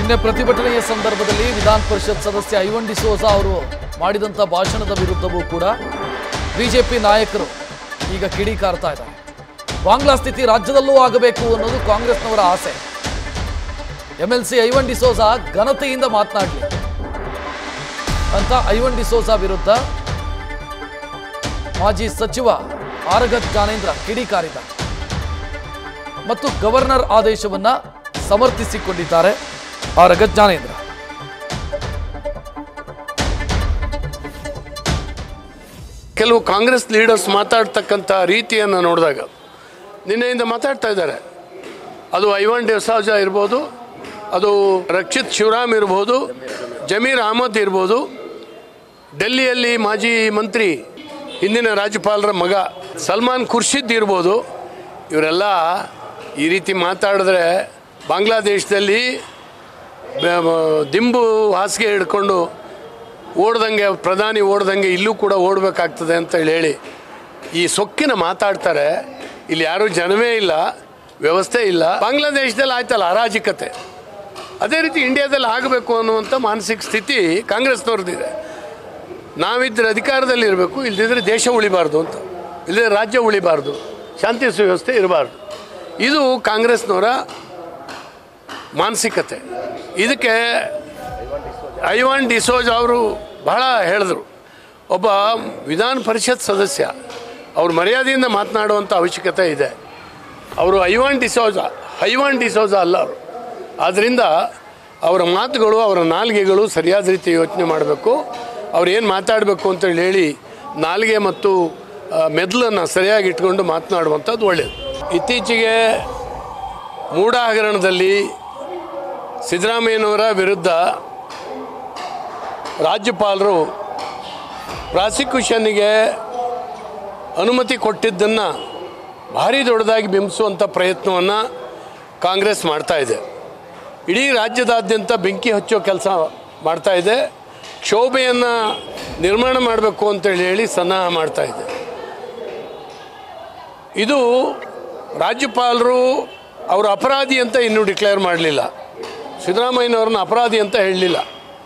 ನಿನ್ನೆ ಪ್ರತಿಭಟನೆಯ ಸಂದರ್ಭದಲ್ಲಿ ವಿಧಾನ ಪರಿಷತ್ ಸದಸ್ಯ ಐವನ್ ಡಿಸೋಜ ಅವರು ಮಾಡಿದಂತ ಭಾಷಣದ ವಿರುದ್ಧವೂ ಕೂಡ ಬಿಜೆಪಿ ನಾಯಕರು ಈಗ ಕಿಡಿಕಾರ್ತಾ ಇದ್ದಾರೆ. ಬಾಂಗ್ಲಾ ಸ್ಥಿತಿ ರಾಜ್ಯದಲ್ಲೂ ಆಗಬೇಕು ಅನ್ನೋದು ಕಾಂಗ್ರೆಸ್ನವರ ಆಸೆ. ಎಂಎಲ್ಸಿ ಐವನ್ ಡಿಸೋಜ ಘನತೆಯಿಂದ ಮಾತನಾಡಲಿ ಅಂತ ಐವನ್ ಡಿಸೋಜ ವಿರುದ್ಧ ಮಾಜಿ ಸಚಿವ ಆರಗ ಜ್ಞಾನೇಂದ್ರ ಕಿಡಿಕಾರಿದ್ದಾರೆ ಮತ್ತು ಗವರ್ನರ್ ಆದೇಶವನ್ನ ಸಮರ್ಥಿಸಿಕೊಂಡಿದ್ದಾರೆ. ಆರಗ ಜ್ಞಾನೇಂದ್ರ ಕೆಲವು ಕಾಂಗ್ರೆಸ್ ಲೀಡರ್ಸ್ ಮಾತಾಡ್ತಕ್ಕಂಥ ರೀತಿಯನ್ನು ನೋಡಿದಾಗ ನಿನ್ನೆಯಿಂದ ಮಾತಾಡ್ತಾ ಇದ್ದಾರೆ. ಅದು ಐವನ್ ಡಿಸೋಜ ಇರ್ಬೋದು, ಅದು ರಕ್ಷಿತ್ ಶಿವರಾಮ್ ಇರ್ಬೋದು, ಜಮೀರ್ ಅಹಮದ್ ಇರ್ಬೋದು, ಡೆಲ್ಲಿಯಲ್ಲಿ ಮಾಜಿ ಮಂತ್ರಿ ಹಿಂದಿನ ರಾಜ್ಯಪಾಲರ ಮಗ ಸಲ್ಮಾನ್ ಖುರ್ಷಿದ್ ಇರ್ಬೋದು. ಇವರೆಲ್ಲ ಈ ರೀತಿ ಮಾತಾಡಿದ್ರೆ ಬಾಂಗ್ಲಾದೇಶದಲ್ಲಿ ದಿಂಬು ಹಾಸಿಗೆ ಹಿಡ್ಕೊಂಡು ಓಡ್ದಂಗೆ ಪ್ರಧಾನಿ ಓಡ್ದಂಗೆ ಇಲ್ಲೂ ಕೂಡ ಓಡಬೇಕಾಗ್ತದೆ ಅಂತ ಹೇಳಿ ಈ ಸೊಕ್ಕಿನ ಮಾತಾಡ್ತಾರೆ. ಇಲ್ಲಿ ಯಾರೂ ಜನವೇ ಇಲ್ಲ, ವ್ಯವಸ್ಥೆ ಇಲ್ಲ. ಬಾಂಗ್ಲಾದೇಶದಲ್ಲಿ ಆಯ್ತಲ್ಲ ಅರಾಜಕತೆ, ಅದೇ ರೀತಿ ಇಂಡಿಯಾದಲ್ಲಿ ಆಗಬೇಕು ಅನ್ನುವಂಥ ಮಾನಸಿಕ ಸ್ಥಿತಿ ಕಾಂಗ್ರೆಸ್ನವ್ರದ್ದಿದೆ. ನಾವಿದ್ದರೆ ಅಧಿಕಾರದಲ್ಲಿ ಇರಬೇಕು, ಇಲ್ಲದಿದ್ದರೆ ದೇಶ ಉಳಿಬಾರ್ದು ಅಂತ, ಇಲ್ಲದಿದ್ದರೆ ರಾಜ್ಯ ಉಳಿಬಾರ್ದು, ಶಾಂತಿ ಸುವ್ಯವಸ್ಥೆ ಇರಬಾರ್ದು. ಇದು ಕಾಂಗ್ರೆಸ್ನವರ ಮಾನಸಿಕತೆ. ಇದಕ್ಕೆ ಐವನ್ ಡಿಸೋಜ ಅವರು ಬಹಳ ಹೇಳಿದ್ರು. ಒಬ್ಬ ವಿಧಾನ ಪರಿಷತ್ ಸದಸ್ಯ ಅವರು ಮರ್ಯಾದೆಯಿಂದ ಮಾತನಾಡುವಂಥ ಅವಶ್ಯಕತೆ ಇದೆ. ಅವರು ಐವನ್ ಡಿಸೋಜ ಅಲ್ಲ ಅವರು. ಆದ್ದರಿಂದ ಅವರ ಮಾತುಗಳು, ಅವರ ನಾಲಿಗೆಗಳು ಸರಿಯಾದ ರೀತಿ ಯೋಚನೆ ಮಾಡಬೇಕು. ಅವ್ರು ಏನು ಮಾತಾಡಬೇಕು ಅಂತೇಳಿ ಹೇಳಿ ನಾಲಿಗೆ ಮತ್ತು ಮೆದುಳನ್ನು ಸರಿಯಾಗಿ ಇಟ್ಕೊಂಡು ಮಾತನಾಡುವಂಥದ್ದು ಒಳ್ಳೆಯದು. ಇತ್ತೀಚೆಗೆ ಮೂಡ ಹಗರಣದಲ್ಲಿ ಸಿದ್ದರಾಮಯ್ಯನವರ ವಿರುದ್ಧ ರಾಜ್ಯಪಾಲರು ಪ್ರಾಸಿಕ್ಯೂಷನ್ನಿಗೆ ಅನುಮತಿ ಕೊಟ್ಟಿದ್ದನ್ನು ಭಾರಿ ದೊಡ್ಡದಾಗಿ ಬಿಂಬಿಸುವಂಥ ಪ್ರಯತ್ನವನ್ನು ಕಾಂಗ್ರೆಸ್ ಮಾಡ್ತಾ ಇದೆ. ಇಡೀ ರಾಜ್ಯದಾದ್ಯಂತ ಬೆಂಕಿ ಹಚ್ಚೋ ಕೆಲಸ ಮಾಡ್ತಾ ಇದೆ. ಕ್ಷೋಭೆಯನ್ನು ನಿರ್ಮಾಣ ಮಾಡಬೇಕು ಅಂತೇಳಿ ಹೇಳಿ ಸನ್ನಾಹ ಮಾಡ್ತಾ ಇದೆ. ಇದು ರಾಜ್ಯಪಾಲರು ಅವರು ಅಪರಾಧಿ ಅಂತ ಇನ್ನೂ ಡಿಕ್ಲೇರ್ ಮಾಡಲಿಲ್ಲ, ಸಿದ್ದರಾಮಯ್ಯನವ್ರನ್ನ ಅಪರಾಧಿ ಅಂತ ಹೇಳಲಿಲ್ಲ.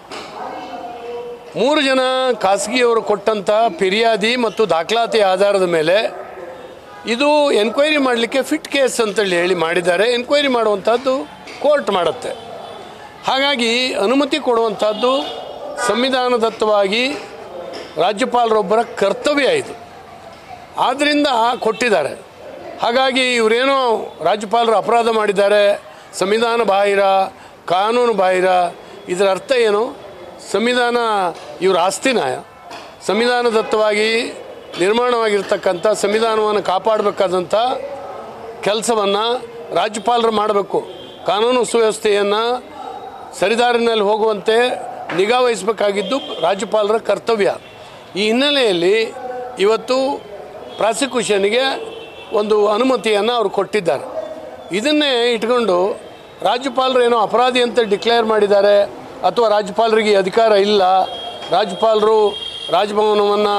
3 ಜನ ಖಾಸಗಿಯವರು ಕೊಟ್ಟಂಥ ಫಿರ್ಯಾದಿ ಮತ್ತು ದಾಖಲಾತಿ ಆಧಾರದ ಮೇಲೆ ಇದು ಎನ್ಕ್ವೈರಿ ಮಾಡಲಿಕ್ಕೆ ಫಿಟ್ ಕೇಸ್ ಅಂತೇಳಿ ಹೇಳಿ ಮಾಡಿದ್ದಾರೆ. ಎನ್ಕ್ವೈರಿ ಮಾಡುವಂಥದ್ದು ಕೋರ್ಟ್ ಮಾಡುತ್ತೆ. ಹಾಗಾಗಿ ಅನುಮತಿ ಕೊಡುವಂಥದ್ದು ಸಂವಿಧಾನದತ್ತವಾಗಿ ರಾಜ್ಯಪಾಲರೊಬ್ಬರ ಕರ್ತವ್ಯ ಇದು. ಆದ್ದರಿಂದ ಕೊಟ್ಟಿದ್ದಾರೆ. ಹಾಗಾಗಿ ಇವರೇನೋ ರಾಜ್ಯಪಾಲರು ಅಪರಾಧ ಮಾಡಿದ್ದಾರೆ, ಸಂವಿಧಾನ ಬಾಹಿರ, ಕಾನೂನು ಬಾಹಿರ, ಇದರ ಅರ್ಥ ಏನು? ಸಂವಿಧಾನ ಇವರ ಆಸ್ತಿನ? ಸಂವಿಧಾನದತ್ತವಾಗಿ ನಿರ್ಮಾಣವಾಗಿರ್ತಕ್ಕಂಥ ಸಂವಿಧಾನವನ್ನು ಕಾಪಾಡಬೇಕಾದಂಥ ಕೆಲಸವನ್ನು ರಾಜ್ಯಪಾಲರು ಮಾಡಬೇಕು. ಕಾನೂನು ಸುವ್ಯವಸ್ಥೆಯನ್ನು ಸರಿದಾರಿನಲ್ಲಿ ಹೋಗುವಂತೆ ನಿಗಾ ವಹಿಸಬೇಕಾಗಿದ್ದು ರಾಜ್ಯಪಾಲರ ಕರ್ತವ್ಯ. ಈ ಹಿನ್ನೆಲೆಯಲ್ಲಿ ಇವತ್ತು ಪ್ರಾಸಿಕ್ಯೂಷನ್ಗೆ ಒಂದು ಅನುಮತಿಯನ್ನು ಅವರು ಕೊಟ್ಟಿದ್ದಾರೆ. ಇದನ್ನೇ ಇಟ್ಕೊಂಡು ರಾಜ್ಯಪಾಲರು ಏನೋ ಅಪರಾಧಿ ಅಂತ ಡಿಕ್ಲೇರ್ ಮಾಡಿದ್ದಾರೆ, ಅಥವಾ ರಾಜ್ಯಪಾಲರಿಗೆ ಅಧಿಕಾರ ಇಲ್ಲ, ರಾಜ್ಯಪಾಲರು ರಾಜಭವನವನ್ನು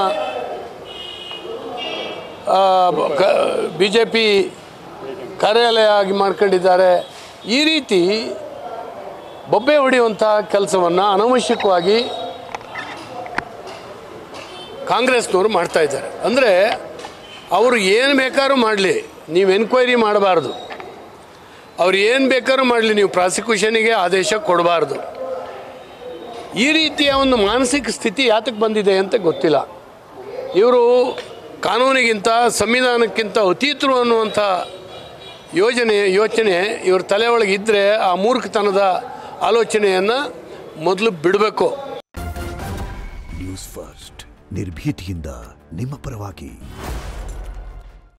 BJP ಕಾರ್ಯಾಲಯ ಆಗಿ ಮಾಡ್ಕೊಂಡಿದ್ದಾರೆ, ಈ ರೀತಿ ಬೊಬ್ಬೆ ಹೊಡೆಯುವಂಥ ಕೆಲಸವನ್ನು ಅನವಶ್ಯಕವಾಗಿ ಕಾಂಗ್ರೆಸ್ನವರು ಮಾಡ್ತಾ ಇದ್ದಾರೆ. ಅಂದರೆ ಅವರು ಏನು ಬೇಕಾದ್ರೂ ಮಾಡಲಿ, ನೀವು ಎನ್ಕ್ವೈರಿ ಮಾಡಬಾರ್ದು. ಅವ್ರು ಏನು ಬೇಕಾದ್ರೂ ಮಾಡಲಿ, ನೀವು ಪ್ರಾಸಿಕ್ಯೂಷನಿಗೆ ಆದೇಶ ಕೊಡಬಾರ್ದು. ಈ ರೀತಿಯ ಒಂದು ಮಾನಸಿಕ ಸ್ಥಿತಿ ಯಾತಕ್ಕೆ ಬಂದಿದೆ ಅಂತ ಗೊತ್ತಿಲ್ಲ. ಇವರು ಕಾನೂನಿಗಿಂತ ಸಂವಿಧಾನಕ್ಕಿಂತ ಅತೀತರು ಅನ್ನುವಂಥ ಯೋಚನೆ ಇವ್ರ ತಲೆ ಒಳಗೆ ಇದ್ದರೆ ಆ ಮೂರ್ಖತನದ ಆಲೋಚನೆಯನ್ನು ಮೊದಲು ಬಿಡಬೇಕು. ನ್ಯೂಸ್ ಫಸ್ಟ್ ನಿರ್ಭೀತಿಯಿಂದ ನಿಮ್ಮ ಪರವಾಗಿ.